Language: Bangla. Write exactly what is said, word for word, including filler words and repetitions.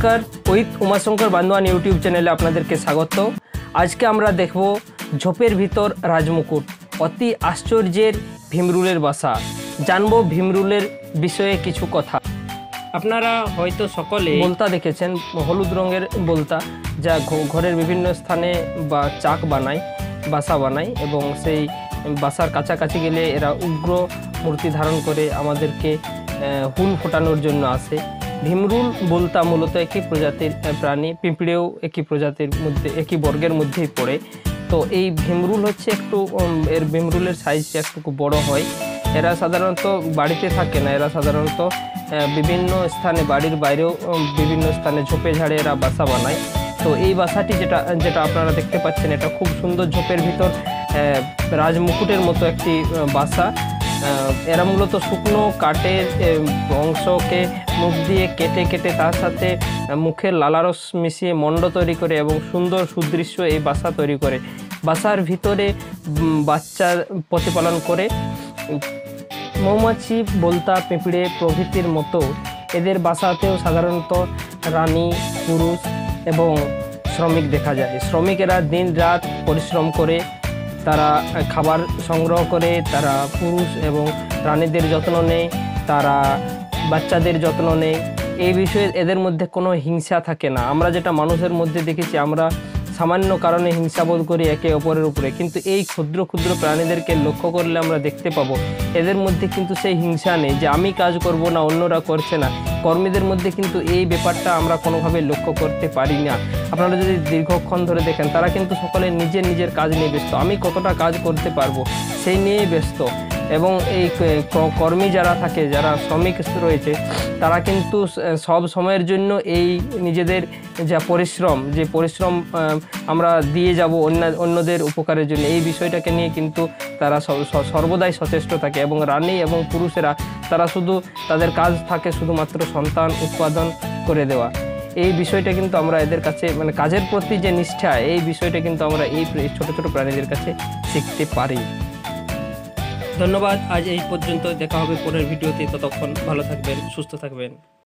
নমস্কার, উইথ উমাশঙ্কর বান্দোয়ান ইউটিউব চ্যানেলে আপনাদেরকে স্বাগত। আজকে আমরা দেখব ঝোপের ভিতর রাজমুকুট, অতি আশ্চর্যের ভীমরুলের বাসা। জানব ভীমরুলের বিষয়ে কিছু কথা। আপনারা হয়তো সকলে বলতা দেখেছেন, হলুদ রঙের বলতা, যা ঘরের বিভিন্ন স্থানে বা চাক বানায়, বাসা বানায় এবং সেই বাসার কাছাকাছি গেলে এরা উগ্র মূর্তি ধারণ করে আমাদেরকে হুল ফোটানোর জন্য আসে। ভীমরুল বলতা মূলত একই প্রজাতির প্রাণী, পিঁপড়েও একই প্রজাতির মধ্যে একই বর্গের মধ্যেই পড়ে। তো এই ভীমরুল হচ্ছে একটু এর ভীমরুলের সাইজটা একটু বড় হয়। এরা সাধারণত বাড়িতে থাকে না, এরা সাধারণত বিভিন্ন স্থানে, বাড়ির বাইরেও বিভিন্ন স্থানে ঝোপে ঝাড়ে এরা বাসা বানায়। তো এই বাসাটি যেটা যেটা আপনারা দেখতে পাচ্ছেন, এটা খুব সুন্দর ঝোপের ভিতর রাজমুকুটের মতো একটি বাসা। এরা মূলত শুকনো কাঠের অংশকে মুখ দিয়ে কেটে কেটে তার সাথে মুখের লালারস মিশিয়ে মণ্ড তৈরি করে এবং সুন্দর সুদৃশ্য এই বাসা তৈরি করে। বাসার ভিতরে বাচ্চা প্রতিপালন করে। মৌমাছি, বলতা, পিঁপড়ে প্রভৃতির মতো এদের বাসাতেও সাধারণত রানী, পুরুষ এবং শ্রমিক দেখা যায়। শ্রমিকেরা দিন রাত পরিশ্রম করে, তারা খাবার সংগ্রহ করে, তারা পুরুষ এবং রানীদের যত্ন নেয়, তারা বাচ্চাদের যত্ন নেয়। এই বিষয়ে এদের মধ্যে কোনো হিংসা থাকে না। আমরা যেটা মানুষের মধ্যে দেখেছি, আমরা সামান্য কারণে হিংসাবোধ করি একে অপরের উপরে, কিন্তু এই ক্ষুদ্র ক্ষুদ্র প্রাণীদেরকে লক্ষ্য করলে আমরা দেখতে পাবো এদের মধ্যে কিন্তু সেই হিংসা নেই যে আমি কাজ করব না, অন্যরা করছে না। কর্মীদের মধ্যে কিন্তু এই ব্যাপারটা আমরা কোনোভাবে লক্ষ্য করতে পারি না। আপনারা যদি দীর্ঘক্ষণ ধরে দেখেন, তারা কিন্তু সকলে নিজের নিজের কাজ নিয়ে ব্যস্ত, আমি কতটা কাজ করতে পারবো সেই নিয়েই ব্যস্ত। এবং এই কর্মী যারা থাকে, যারা শ্রমিক রয়েছে, তারা কিন্তু সব সময়ের জন্য এই নিজেদের যা পরিশ্রম, যে পরিশ্রম আমরা দিয়ে যাব অন্য অন্যদের উপকারের জন্য, এই বিষয়টাকে নিয়ে কিন্তু তারা সর্বদাই সচেষ্ট থাকে। এবং রানী এবং পুরুষেরা তারা শুধু তাদের কাজ থাকে শুধুমাত্র সন্তান উৎপাদন করে দেওয়া। এই বিষয়টা কিন্তু আমরা এদের কাছে, মানে কাজের প্রতি যে নিষ্ঠা, এই বিষয়টা কিন্তু আমরা এই ছোট ছোট প্রাণীদের কাছে শিখতে পারি। ধন্যবাদ, আজ এই পর্যন্ত। দেখা হবে পরের ভিডিওতে। ততক্ষণ ভালো থাকবেন, সুস্থ থাকবেন।